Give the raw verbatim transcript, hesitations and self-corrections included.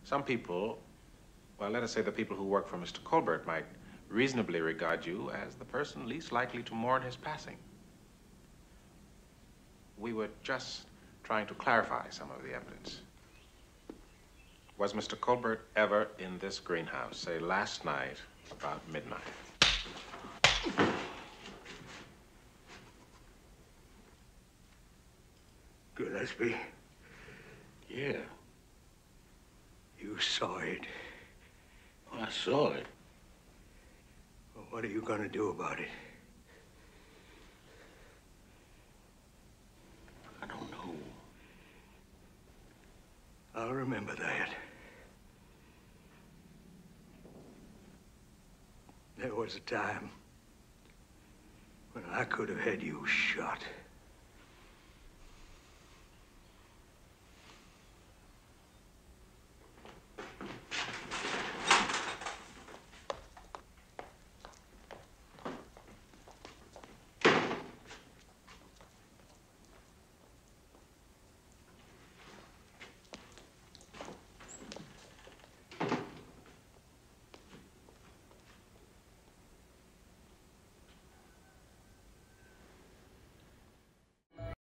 Some people, well, let us say the people who work for Mister Colbert might reasonably regard you as the person least likely to mourn his passing. We were just trying to clarify some of the evidence. Was Mister Colbert ever in this greenhouse, say last night about midnight? Gillespie? Yeah. You saw it. I saw it. Well, what are you gonna do about it? I don't know. I'll remember that. There was a time when I could have had you shot.